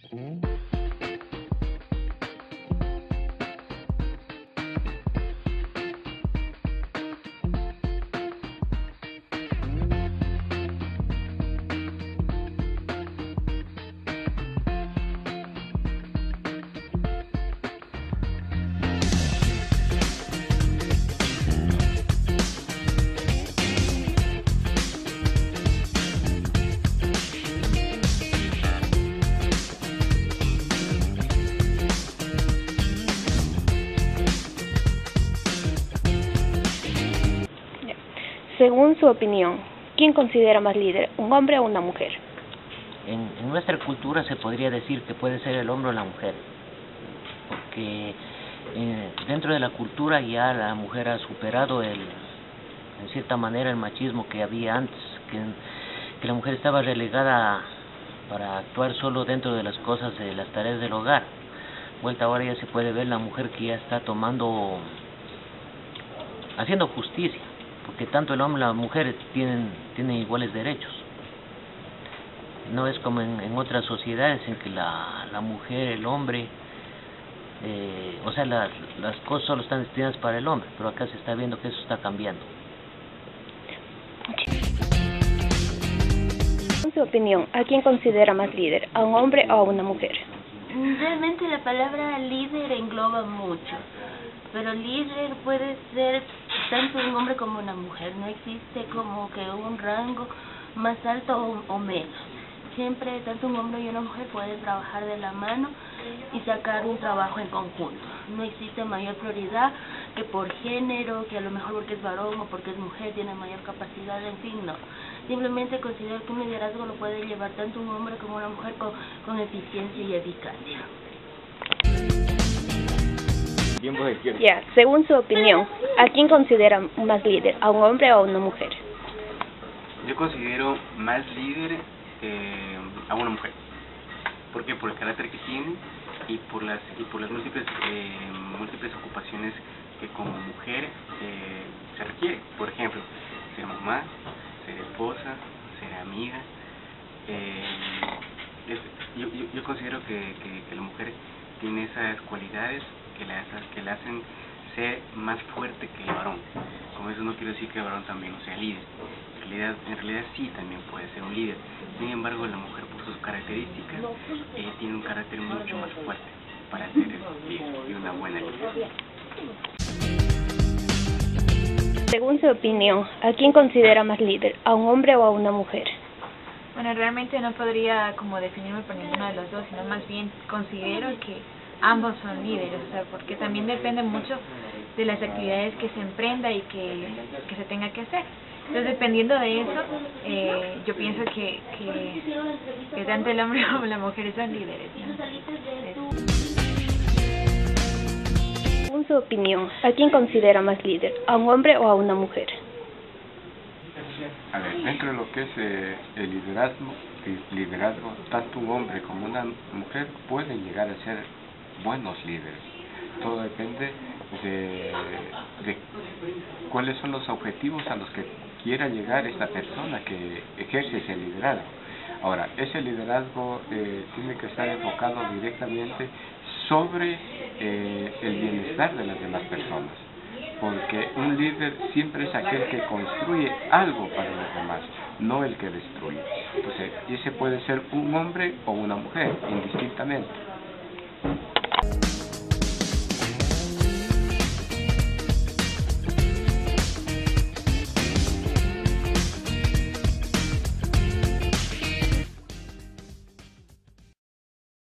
Según su opinión, ¿quién considera más líder, un hombre o una mujer? En nuestra cultura se podría decir que puede ser el hombre o la mujer, porque dentro de la cultura ya la mujer ha superado en cierta manera el machismo que había antes, que la mujer estaba relegada para actuar solo dentro de las cosas, de las tareas del hogar. Vuelta ahora ya se puede ver la mujer que ya está haciendo justicia, porque tanto el hombre y la mujer tienen iguales derechos. No es como en otras sociedades en que la mujer, el hombre, las cosas solo están destinadas para el hombre, pero acá se está viendo que eso está cambiando. En su opinión, ¿a quién considera más líder, a un hombre o a una mujer? Realmente la palabra líder engloba mucho, pero líder puede ser tanto un hombre como una mujer, no existe como que un rango más alto o menos. Siempre tanto un hombre y una mujer pueden trabajar de la mano y sacar un trabajo en conjunto. No existe mayor prioridad que por género, que a lo mejor porque es varón o porque es mujer tiene mayor capacidad, en fin, no. Simplemente considero que un liderazgo lo puede llevar tanto un hombre como una mujer con eficiencia y eficacia. Ya, según su opinión, ¿a quién considera más líder, a un hombre o a una mujer? Yo considero más líder a una mujer. ¿Por qué? Por el carácter que tiene y por las múltiples ocupaciones que como mujer se requiere. Por ejemplo, ser mamá, ser esposa, ser amiga. Yo considero que la mujer tiene esas cualidades que la hacen ser más fuerte que el varón. Con eso no quiero decir que el varón también no sea líder. En realidad sí también puede ser un líder. Sin embargo, la mujer por sus características tiene un carácter mucho más fuerte para ser líder y una buena líder. Según su opinión, ¿a quién considera más líder, a un hombre o a una mujer? Bueno, realmente no podría como definirme por ninguno de los dos, sino más bien considero que ambos son líderes, o sea, porque también depende mucho de las actividades que se emprenda y que se tenga que hacer. Entonces, dependiendo de eso, yo pienso que tanto el hombre como la mujer son líderes, ¿no? Según su opinión, ¿a quién considera más líder, a un hombre o a una mujer? A ver, dentro de lo que es el liderazgo, tanto un hombre como una mujer pueden llegar a ser buenos líderes. Todo depende de cuáles son los objetivos a los que quiera llegar esta persona que ejerce ese liderazgo. Ahora, ese liderazgo tiene que estar enfocado directamente sobre el bienestar de las demás personas, porque un líder siempre es aquel que construye algo para los demás, no el que destruye. Entonces, ese puede ser un hombre o una mujer, indistintamente.